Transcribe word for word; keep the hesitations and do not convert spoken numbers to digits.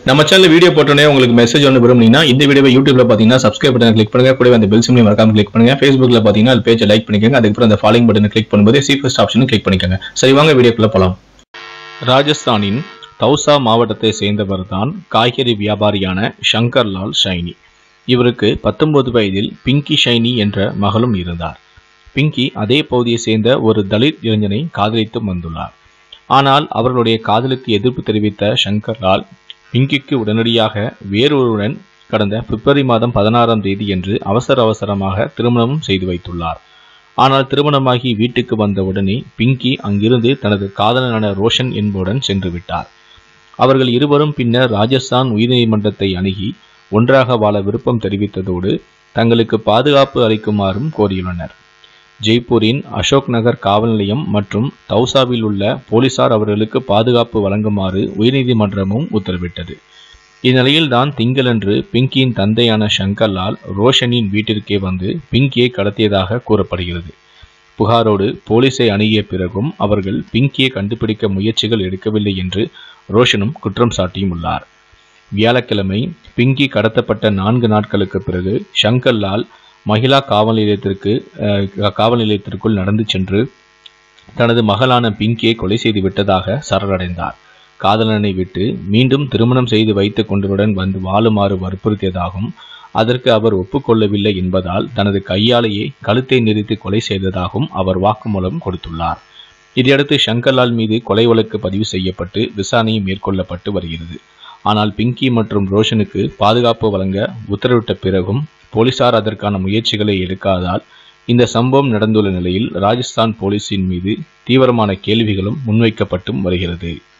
நம்ம channel video போட்டோனே உங்களுக்கு message ஒன்று விரும்புனீங்கன்னா இந்த வீடியோவை யூடியூப்ல பாத்தீங்கன்னா சப்ஸ்கிரைப் பட்டனை கிளிக் பண்ணுங்க, கூடவே அந்த பெல் சிம்பலையும் மறக்காம கிளிக் பண்ணுங்க. Facebookல பாத்தீங்கன்னா அது பேஜை லைக் பண்ணிக்கோங்க, அதுக்கப்புறம் அந்த ஃபாலோயிங் பட்டனை கிளிக் பண்ணும்போது சி ஃபர்ஸ்ட் ஆப்ஷனும் கிளிக் பண்ணிக்கோங்க. சரி வாங்க வீடியோக்குள்ள போலாம். ராஜஸ்தானின் தௌசா மாவட்டத்தை சேர்ந்தவர் தான் காய்கறி வியாபாரியான சங்கர் லால் ஷைனி. இவருக்கு பத்தொன்பது வயதில் பிங்கி ஷைனி என்ற மகளும் இருந்தார். பிங்கி அதே பகுதியை சேர்ந்த ஒரு தலித் இளைஞனை காதலித்து வந்துள்ளார். ஆனால் அவர்களுடைய காதலுக்கு எதிர்ப்பு தெரிவித்த சங்கர் லால் பிங்கிக்கு உடனடியாக வேறொருவருடன் கடந்த பிப்ரவரி மாதம் பதினாறாம் தேதி என்று அவசர அவசரமாக திருமணமும் செய்து வைத்துள்ளார். ஆனால் திருமணமாகி வீட்டுக்கு வந்தவுடனே பிங்கி அங்கிருந்து தனது காதலனான ரோஷன் என்பவருடன் சென்று விட்டார். அவர்கள் இருவரும் பின்னர் ராஜஸ்தான் உயர்நீதிமன்றத்தை அணுகி ஒன்றாக வாழ விருப்பம் தெரிவித்ததோடு தங்களுக்கு பாதுகாப்பு அளிக்குமாறும் கோரியுள்ளனர். ஜெய்ப்பூரின் அசோக் நகர் காவல் நிலையம் மற்றும் தௌசாவில் உள்ள போலீசார் அவர்களுக்கு பாதுகாப்பு வழங்குமாறு உயர்நீதிமன்றமும் உத்தரவிட்டது. இந்நிலையில்தான் திங்களன்று பிங்கியின் தந்தையான சங்கர் லால் ரோஷனின் வீட்டிற்கே வந்து பிங்கியை கடத்தியதாக கூறப்படுகிறது. புகாரோடு போலீஸை அணுகிய பிறகும் அவர்கள் பிங்கியை கண்டுபிடிக்க முயற்சிகள் எடுக்கவில்லை என்று ரோஷனும் குற்றம் சாட்டியுள்ளார். வியாழக்கிழமை பிங்கி கடத்தப்பட்ட நான்கு நாட்களுக்கு பிறகு சங்கர் லால் மகிழா காவல் நிலையத்திற்கு காவல் நிலையத்திற்குள் நடந்து சென்று தனது மகளான பிங்கியை கொலை செய்து விட்டதாக சரணடைந்தார். காதலனை விட்டு மீண்டும் திருமணம் செய்து வைத்துக் கொண்டவுடன் வந்து வாழுமாறு வற்புறுத்தியதாகவும் அதற்கு அவர் ஒப்புக்கொள்ளவில்லை என்பதால் தனது கையாலேயே கழுத்தை நெரித்து கொலை செய்ததாகவும் அவர் வாக்குமூலம் கொடுத்துள்ளார். இதையடுத்து சங்கர் லால் மீது கொலை வழக்கு பதிவு செய்யப்பட்டு விசாரணை மேற்கொள்ளப்பட்டு வருகிறது. ஆனால் பிங்கி மற்றும் ரோஷனுக்கு பாதுகாப்பு வழங்க உத்தரவிட்ட பிறகும் போலீசார் அதற்கான முயற்சிகளை எடுக்காததால் இந்த சம்பவம் நடந்துள்ள நிலையில் ராஜஸ்தான் போலீசின் மீது தீவிரமான கேள்விகளும் முன்வைக்கப்பட்டும் வருகிறது.